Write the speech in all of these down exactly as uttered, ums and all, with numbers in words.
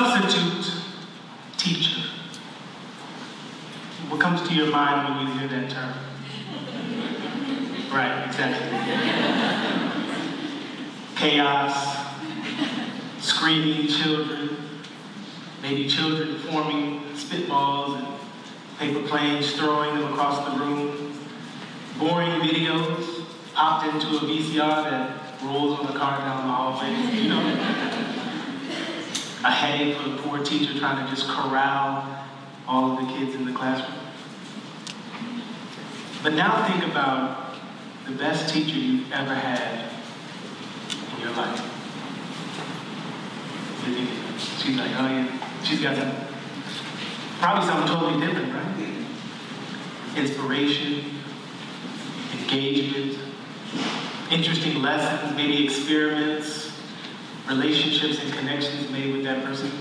Substitute teacher. What comes to your mind when you hear that term? Right, exactly. Chaos, screaming children, maybe children forming spitballs and paper planes, throwing them across the room, boring videos popped into a V C R that rolls on the car down the hallway, you know. A headache for the poor teacher trying to just corral all of the kids in the classroom. But now think about the best teacher you've ever had in your life. She's like, oh yeah, she's got some, probably something totally different, right? Inspiration, engagement, interesting lessons, maybe experiments, relationships and connections made with that person.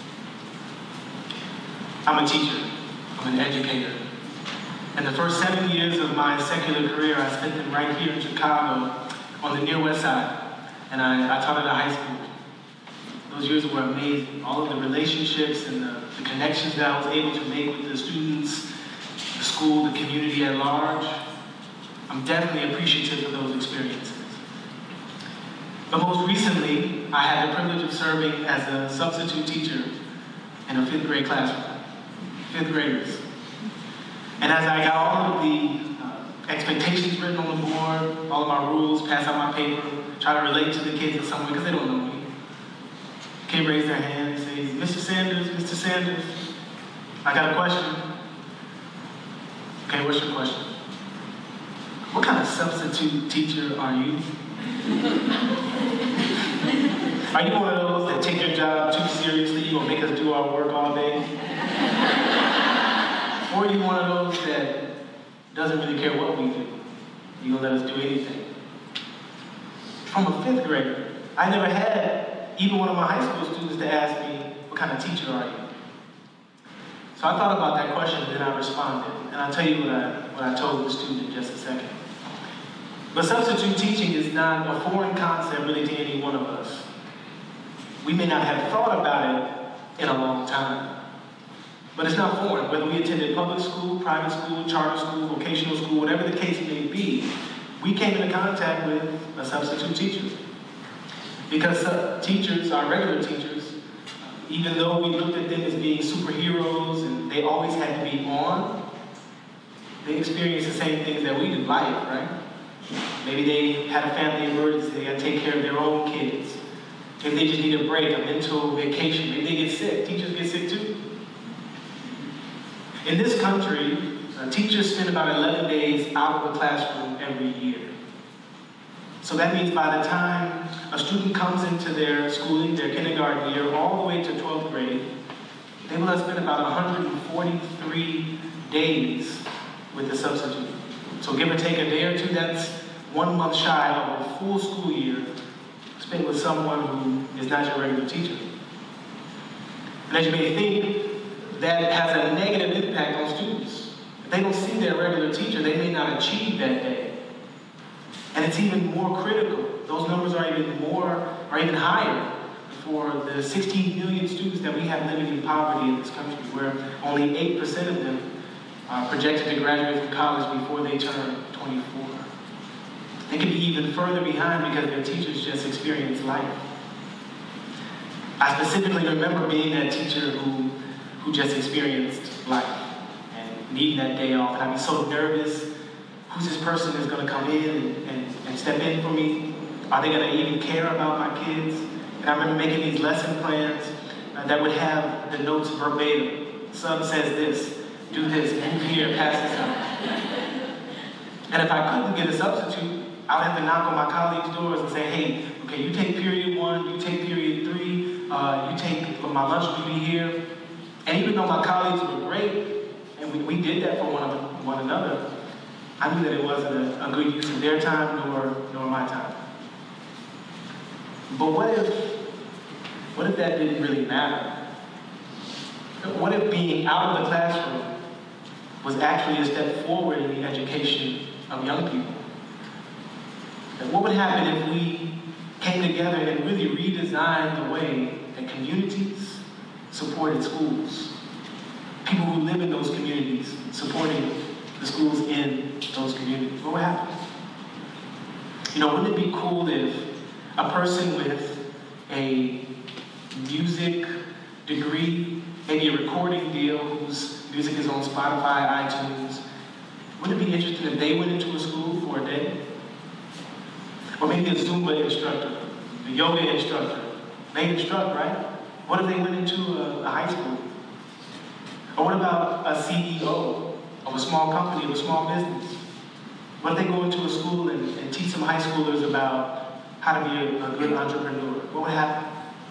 I'm a teacher, I'm an educator. And the first seven years of my secular career, I spent them right here in Chicago on the near west side. And I, I taught at a high school. Those years were amazing. All of the relationships and the, the connections that I was able to make with the students, the school, the community at large. I'm definitely appreciative of those experiences. But most recently, I had the privilege of serving as a substitute teacher in a fifth grade classroom, fifth graders. And as I got all of the uh, expectations written on the board, all of my rules, pass out my paper, try to relate to the kids in some way, because they don't know me. Kid raise their hand and say, Mister Sanders, Mister Sanders, I got a question. Okay, what's your question? What kind of substitute teacher are you? Are you one of those that take your job too seriously, you're gonna make us do our work all day? Or are you one of those that doesn't really care what we do? You're gonna let us do anything? From a fifth grader, I never had even one of my high school students to ask me, what kind of teacher are you? So I thought about that question and then I responded. And I'll tell you what I, what I told the student in just a second. But substitute teaching is not a foreign concept really to any one of us. We may not have thought about it in a long time. But it's not foreign. Whether we attended public school, private school, charter school, vocational school, whatever the case may be, we came into contact with a substitute teacher. Because uh, teachers, our regular teachers, even though we looked at them as being superheroes and they always had to be on, they experienced the same things that we do, life, right? Maybe they had a family emergency, they got to take care of their own kids. Maybe they just need a break, a mental vacation. Maybe they get sick. Teachers get sick too. In this country, uh, teachers spend about eleven days out of the classroom every year. So that means by the time a student comes into their schooling, their kindergarten year, all the way to twelfth grade, they will have spent about one hundred forty-three days with the substitute. So give or take a day or two, that's one month shy of a full school year spent with someone who is not your regular teacher. And as you may think, that has a negative impact on students. If they don't see their regular teacher, they may not achieve that day. And it's even more critical. Those numbers are even more, are even higher for the sixteen million students that we have living in poverty in this country, where only eight percent of them are projected to graduate from college before they turn twenty-four. They could be even further behind because their teachers just experience life. I specifically remember being that teacher who, who just experienced life and needing that day off. And I'd be so nervous. Who's this person that's going to come in and, and, and step in for me? Are they going to even care about my kids? And I remember making these lesson plans uh, that would have the notes verbatim. Sub says this, do this, move here, pass this out. And if I couldn't get a substitute, I would have to knock on my colleagues' doors and say, hey, okay, you take period one, you take period three, uh, you take, my lunch will be here. And even though my colleagues were great, and we, we did that for one, of, one another, I knew that it wasn't a, a good use of their time nor, nor my time. But what if, what if that didn't really matter? What if being out of the classroom was actually a step forward in the education of young people? What would happen if we came together and really redesigned the way that communities, supported schools. People who live in those communities supporting the schools in those communities. What would happen? You know, wouldn't it be cool if a person with a music degree, maybe a recording deal, whose music is on Spotify, iTunes, wouldn't it be interesting if they went into a school for a day? Or maybe a Zumba instructor, a yoga instructor. They instruct, right? What if they went into a, a high school? Or what about a C E O of a small company, of a small business? What if they go into a school and, and teach some high schoolers about how to be a, a good entrepreneur? What would happen?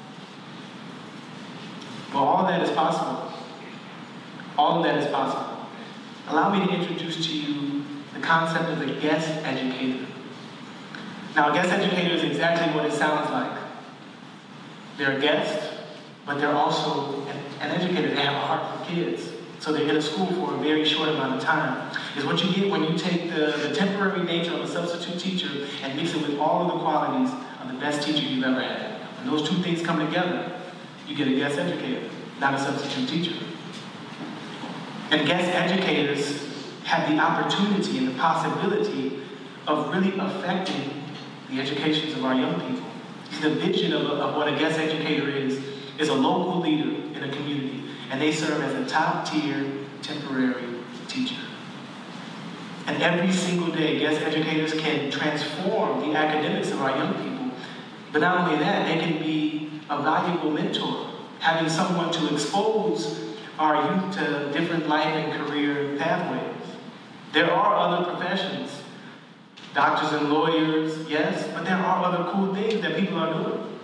Well, all of that is possible. All of that is possible. Allow me to introduce to you the concept of a guest educator. Now, a guest educator is exactly what it sounds like. They're a guest, but they're also an, an educator. They have a heart for kids. So they're in a school for a very short amount of time. It's what you get when you take the, the temporary nature of a substitute teacher and mix it with all of the qualities of the best teacher you've ever had. When those two things come together, you get a guest educator, not a substitute teacher. And guest educators have the opportunity and the possibility of really affecting the educations of our young people. The vision of, of what a guest educator is, is a local leader in a community, and they serve as a top-tier temporary teacher. And every single day, guest educators can transform the academics of our young people, but not only that, they can be a valuable mentor, having someone to expose our youth to different life and career pathways. There are other professions, doctors and lawyers, yes, but there are other cool things that people are doing.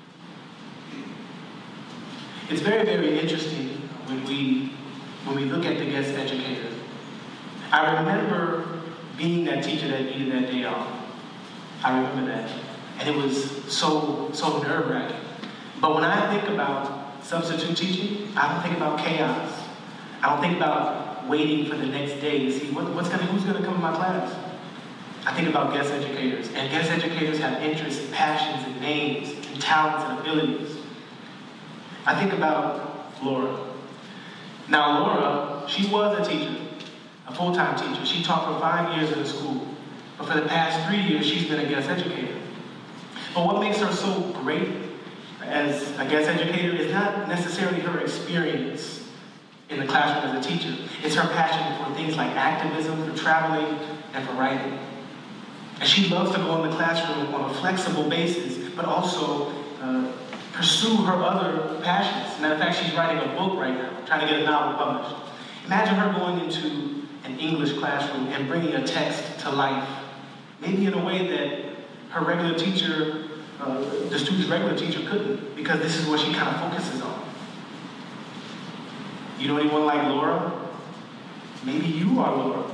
It's very, very interesting when we when we look at the guest educator. I remember being that teacher that needed that day off. I remember that. And it was so, so nerve-wracking. But when I think about substitute teaching, I don't think about chaos. I don't think about waiting for the next day to see what, what's gonna, who's going to come to my class. I think about guest educators. And guest educators have interests, passions, and names, and talents, and abilities. I think about Laura. Now, Laura, she was a teacher, a full-time teacher. She taught for five years in the school. But for the past three years, she's been a guest educator. But what makes her so great as a guest educator is not necessarily her experience in the classroom as a teacher. It's her passion for things like activism, for traveling, and for writing. And she loves to go in the classroom on a flexible basis, but also uh, pursue her other passions. Matter of fact, she's writing a book right now, trying to get a novel published. Imagine her going into an English classroom and bringing a text to life, maybe in a way that her regular teacher, uh, the student's regular teacher couldn't, because this is what she kind of focuses on. You know anyone like Laura? Maybe you are Laura.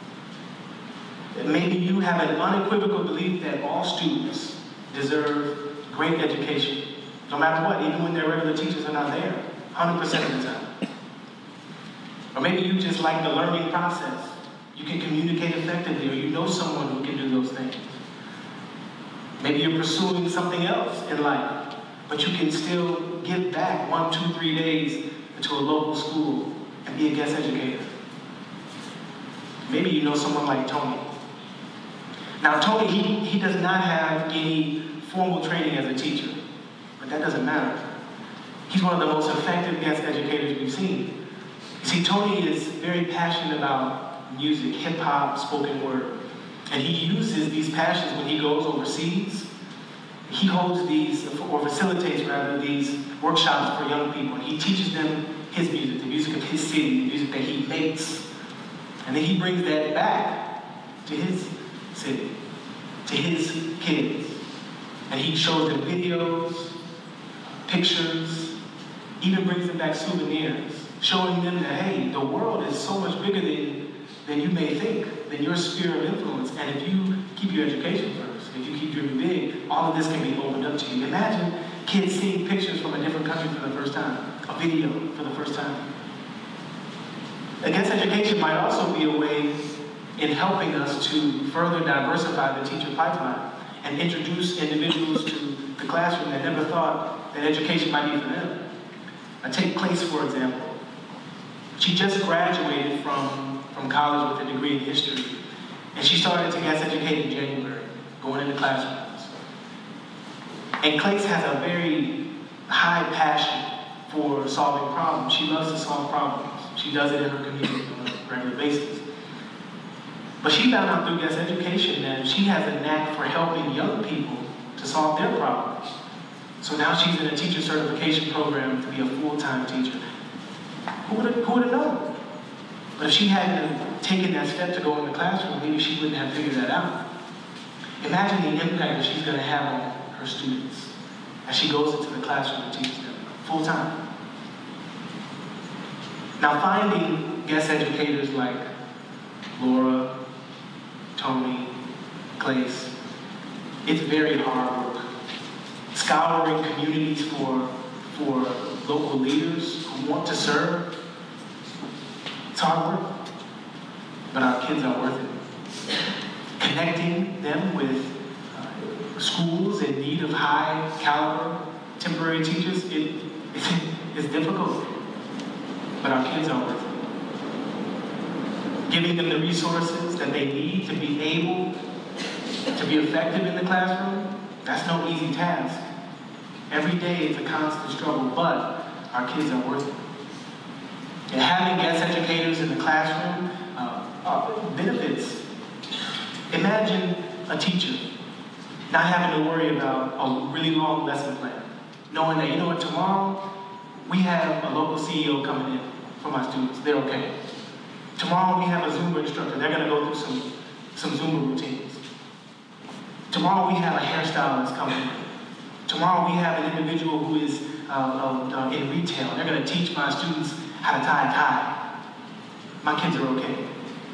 Maybe you have an unequivocal belief that all students deserve great education, no matter what, even when their regular teachers are not there, one hundred percent of the time. Or maybe you just like the learning process. You can communicate effectively, or you know someone who can do those things. Maybe you're pursuing something else in life, but you can still give back one, two, three days to a local school and be a guest educator. Maybe you know someone like Tony. Now, Tony, he, he does not have any formal training as a teacher, but that doesn't matter. He's one of the most effective guest educators we've seen. You see, Tony is very passionate about music, hip-hop, spoken word. And he uses these passions when he goes overseas. He holds these, or facilitates rather, these workshops for young people. And he teaches them his music, the music of his city, the music that he makes. And then he brings that back to his city, to his kids. And he shows them videos, pictures, even brings them back souvenirs, showing them that, hey, the world is so much bigger than, than you may think, than your sphere of influence. And if you keep your education first, if you keep dreaming big, all of this can be opened up to you. Imagine kids seeing pictures from a different country for the first time, a video for the first time. I guess education might also be a way in helping us to further diversify the teacher pipeline and introduce individuals to the classroom that never thought that education might be for them. I take Clace, for example. She just graduated from, from college with a degree in history, and she started to guest educate in January, going into classrooms. And Clace has a very high passion for solving problems. She loves to solve problems. She does it in her community on a regular basis. But she found out through guest education that she has a knack for helping young people to solve their problems. So now she's in a teacher certification program to be a full-time teacher. Who would have, who would have known? But if she hadn't taken that step to go in the classroom, maybe she wouldn't have figured that out. Imagine the impact that she's going to have on her students as she goes into the classroom and teaches them full-time. Now, finding guest educators like Laura, Tony, Clace, it's very hard work. Scouring communities for, for local leaders who want to serve, it's hard work, but our kids are worth it. Connecting them with uh, schools in need of high caliber temporary teachers, it, it's difficult, but our kids are worth it. Giving them the resources that they need to be able to be effective in the classroom, that's no easy task. Every day it's a constant struggle, but our kids are worth it. And having guest educators in the classroom uh, uh, benefits. Imagine a teacher not having to worry about a really long lesson plan, knowing that, you know what, tomorrow we have a local C E O coming in for my students. They're okay. Tomorrow we have a Zumba instructor. They're going to go through some, some Zumba routines. Tomorrow we have a hairstylist coming in. Tomorrow we have an individual who is uh, uh, in retail. They're going to teach my students how to tie a tie. My kids are okay.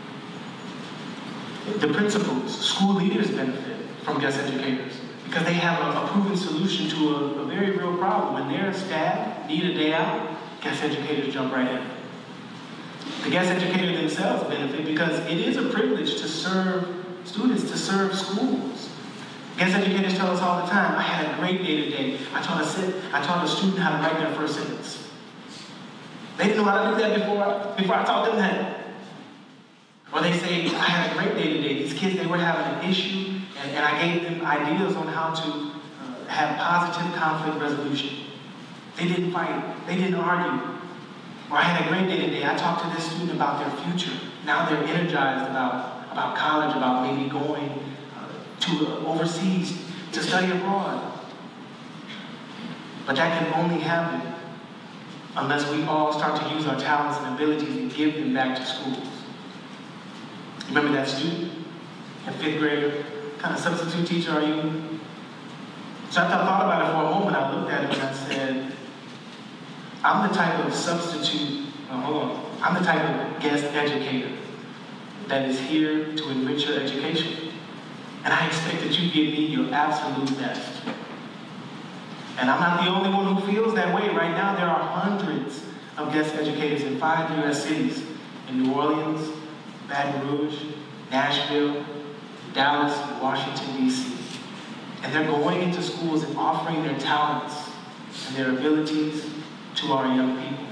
The principals, school leaders benefit from guest educators because they have a, a proven solution to a, a very real problem. When their staff need a day out, guest educators jump right in. The guest educators themselves benefit because it is a privilege to serve students, to serve schools. Guest educators tell us all the time, I had a great day today. I taught a, sit, I taught a student how to write their first sentence. They didn't know how to do that before I, before I taught them that. Or they say, I had a great day today. These kids, they were having an issue, and, and I gave them ideas on how to uh, have positive conflict resolution. They didn't fight. They didn't argue. Or I had a great day today. I talked to this student about their future. Now they're energized about, about college, about maybe going uh, to uh, overseas to study abroad. But that can only happen unless we all start to use our talents and abilities and give them back to schools. Remember that student, that fifth grader? What kind of substitute teacher are you? So after I thought about it for a moment, I looked at him and I said, I'm the type of substitute, oh, hold on, I'm the type of guest educator that is here to enrich your education. And I expect that you give me your absolute best. And I'm not the only one who feels that way. Right now, there are hundreds of guest educators in five U S cities, in New Orleans, Baton Rouge, Nashville, Dallas, and Washington, D C And they're going into schools and offering their talents and their abilities to our young people.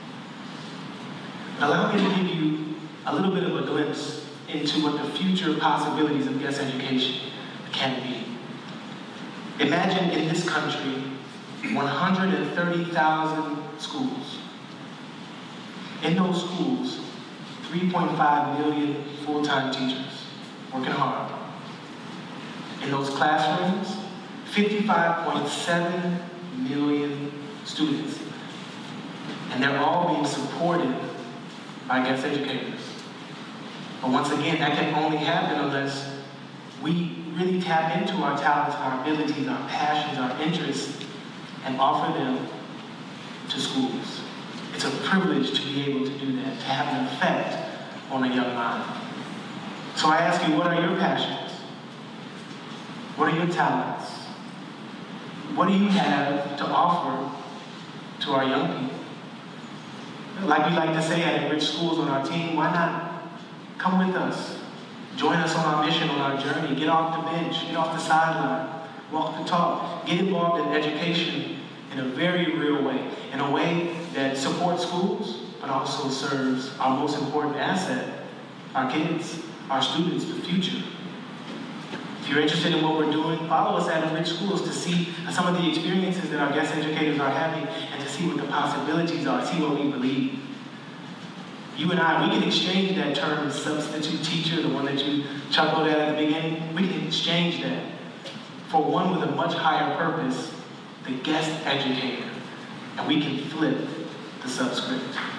But allow me to give you a little bit of a glimpse into what the future possibilities of guest education can be. Imagine in this country, one hundred thirty thousand schools. In those schools, three point five million full-time teachers working hard. In those classrooms, fifty-five point seven million students. And they're all being supported by guest educators. But once again, that can only happen unless we really tap into our talents, our abilities, our passions, our interests, and offer them to schools. It's a privilege to be able to do that, to have an effect on a young mind. So I ask you, what are your passions? What are your talents? What do you have to offer to our young people? Like we like to say at Enrich Schools on our team, why not come with us? Join us on our mission, on our journey. Get off the bench, get off the sideline, walk the talk. Get involved in education in a very real way, in a way that supports schools, but also serves our most important asset, our kids, our students, the future. If you're interested in what we're doing, follow us at Enrich Schools to see some of the experiences that our guest educators are having and to see what the possibilities are, see what we believe. You and I, we can exchange that term substitute teacher, the one that you chuckled at at the beginning. We can exchange that for one with a much higher purpose, the guest educator. And we can flip the subscript.